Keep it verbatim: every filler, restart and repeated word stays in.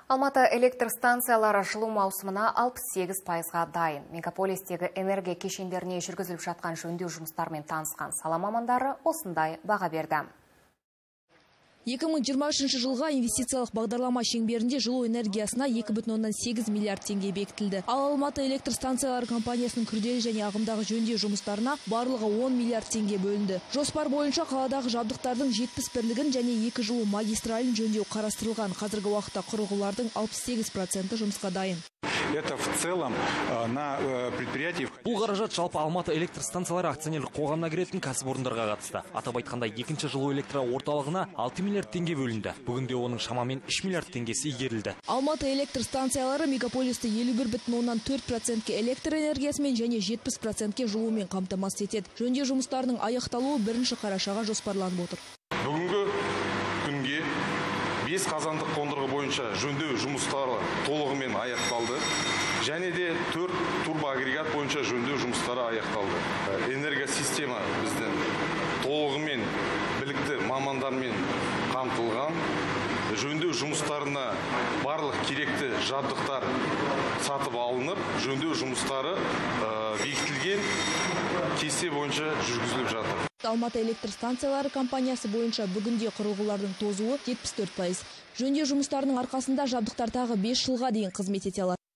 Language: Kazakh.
Алматы электр станциялары жылу маусымына алпыс сегіз пайызға дайын. Мегаполистегі энергия кешендеріне жүргізіліп жатқан жөндеу жұмыстармен танысқан сала мамандары осындай баға берді. екі мың жиырма үшінші жылға инвестициялық бағдарлама шеңберінде жылу энергиясына екі бүтін оннан сегіз миллиард теңге бекітілді. Ал Алматы электр станциялары компаниясының күрделі және ағымдағы жөндеу жұмыстарына барлығы он миллиард теңге бөлінді. Жоспар бойынша қаладағы жабдықтардың жетпіс бірлігін және екі жылу магистралін жөндеу қарастырылған. Қазіргі уақытта құрылғылардың алпыс сегіз проценті жұмысқа дайын. Это в целом на предприятиях. Бұл қаражат жалпы Алматы электр станциялары акционерлік қоғамына кіретін кәсіпорындарға қатысты. Атап айтқанда екінші жылу электро орталығына алты миллиард теңге бөлінді. Бүгінде оның шамамен үш миллиард теңгесі игерілді. Алматы электр станциялары мегаполисті елу бір бүтін оннан төрт процентке электр энергиясымен және жетпіс процентке жылумен қамтамасыз етеді. Жөндеу жұмыстарының аяқталуы бірінші қарашаға жоспарланып отыр. Бүгінгі күнге бес қазандық қондырғы бойынша жөндеу жұмыстары толығымен аяқталды. Және де төрт турбоагрегат бойынша жөндеу жұмыстары аяқталды. Энергосистема біздің толығымен білікті мамандармен қамтылған. Жөндеу жұмыстарына барлық керекті жабдықтар сатып алынып, жөндеу жұмыстары бекітілген кесте бойынша жүргізіліп жатыр. Алматы электр станциялары компаниясы бойынша бүгінде құрылғылардың тозуы жетпіс төрт пайыз. Жөндеу жұмыстарының арқасында жабдықтар тағы бес жылға дейін қызмет ете алады.